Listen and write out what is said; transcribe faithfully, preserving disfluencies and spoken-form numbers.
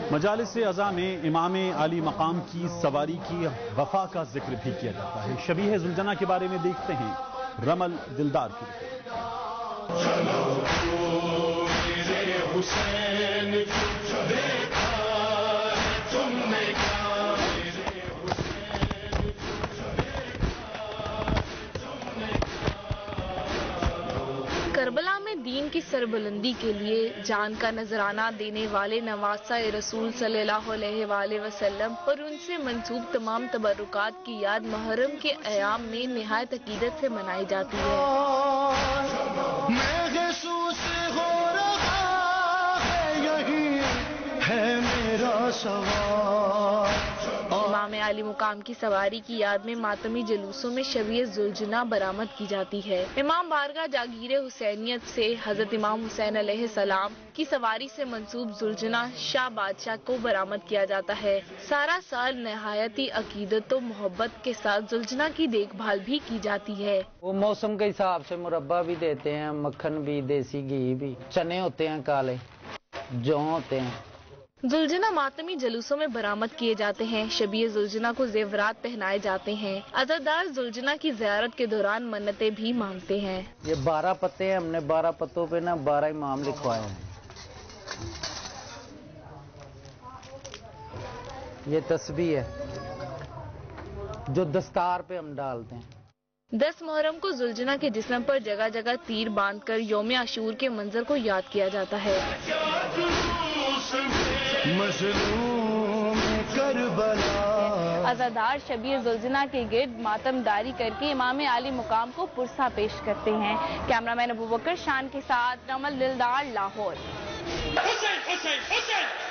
مجالس عزا میں امام عالی مقام کی سواری کی وفا کا ذکر بھی کیا جاتا ہے۔ شبیہ زلجنہ کے بارے میں دیکھتے ہیں رمل دلدار کی کربلا میں دین کی سربلندی کے لیے جان کا نذرانہ دینے والے نواسہ رسول صلی اللہ علیہ وآلہ وسلم اور ان سے منسوب تمام تبرکات کی یاد محرم کے ایام میں نہایت عقیدت سے منائی جاتی ہے۔ امام عالی مقام کی سواری کی یاد میں ماتمی جلوسوں میں شبیہ زلجنہ برآمد کی جاتی ہے۔ امام بارگاہ جاگیر حسینیت سے حضرت امام حسین علیہ السلام کی سواری سے منسوب زلجنہ شاہ بادشاہ کو برآمد کیا جاتا ہے۔ سارا سال نہایتی عقیدت و محبت کے ساتھ زلجنہ کی دیکھ بھال بھی کی جاتی ہے۔ وہ موسم کے حساب سے مربع بھی دیتے ہیں، مکھن بھی، دیسی گھی بھی، چنے ہوتے ہیں کالے، جو ہوتے ہیں۔ زلجنہ ماتمی جلوسوں میں برآمد کیے جاتے ہیں۔ شبیہ زلجنہ کو زیورات پہنائے جاتے ہیں۔ عزادار زلجنہ کی زیارت کے دوران منتیں بھی مانگتے ہیں۔ یہ بارہ پتے ہیں، ہم نے بارہ پتوں پہ نا بارہ امام لکھوائے ہیں۔ یہ تسبیح ہے جو دستار پہ ہم ڈالتے ہیں۔ دس محرم کو زلجنہ کے جسم پر جگہ جگہ تیر باندھ کر یوم عاشور کے منظر کو یاد کیا جاتا ہے۔ عزادار شبیہ زلجنہ کے گرد ماتم داری کر کے امام عالی مقام کو پرسہ پیش کرتے ہیں۔ کیمرہ مین ابو بکر شان کے ساتھ رمل دلدار، لاہور۔